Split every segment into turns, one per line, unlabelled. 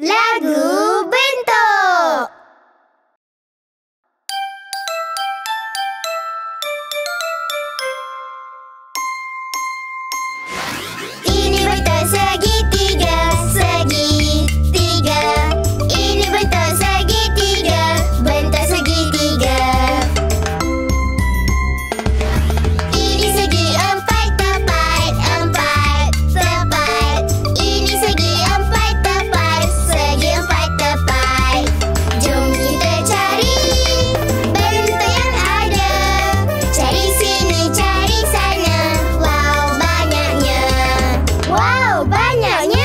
Lagu Bentuk. Ini bentuk segitiga, segitiga. Ini bentuk segitiga, bentuk segitiga. Ini segi empat tepat, empat tepat. Ini segi empat tepat, segi empat tepat. Jom kita cari bentuk yang ada. Cari sini, cari sana. Wow, banyaknya. Wow, banyaknya.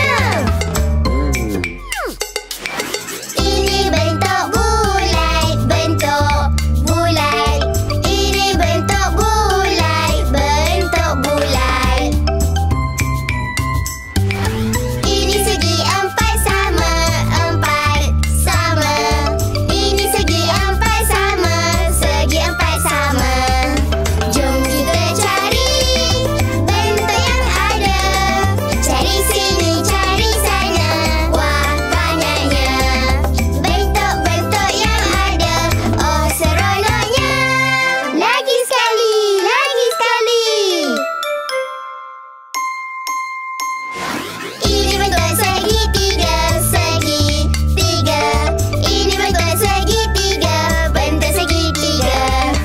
Ini bentuk bulat, bentuk bulat. Ini bentuk bulat, bentuk bulat. Ini segi empat sama, empat sama. Ini segi empat sama, segi empat sama. Jom kita cari bentuk yang ada. Cari sini, cari sana. Wah, banyaknya. Bentuk-bentuk yang ada. Oh, seronoknya. Lagi sekali, lagi sekali. Ini bentuk segitiga, segitiga. Ini bentuk segitiga, bentuk segitiga.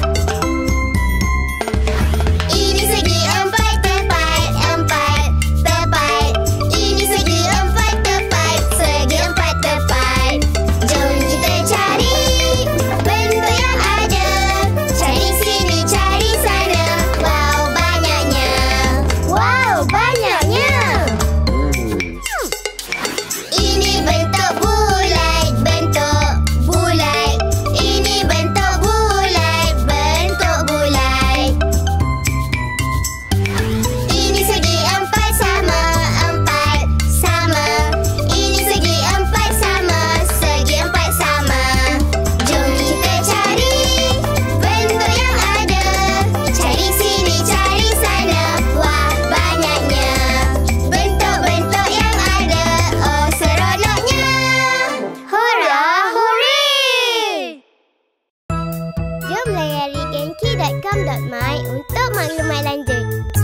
Ini segi empat tepat, empat tepat. Ini segi empat tepat, segi empat tepat. Jom kita cari bentuk yang ada. Cari sini, cari sana. Wow, banyaknya. Wow, banyaknya. Ini bentuk bulat, bentuk bulat. Ini bentuk bulat, bentuk bulat. Ini segi empat sama, empat sama. Ini segi empat sama, segi empat sama. Jom kita cari bentuk yang ada. Cari sini, cari sana. Wah, banyaknya. Bentuk-bentuk yang ada. Oh, seronoknya. Hora Horey. Jom layari genki.com.my untuk maklumat lanjut.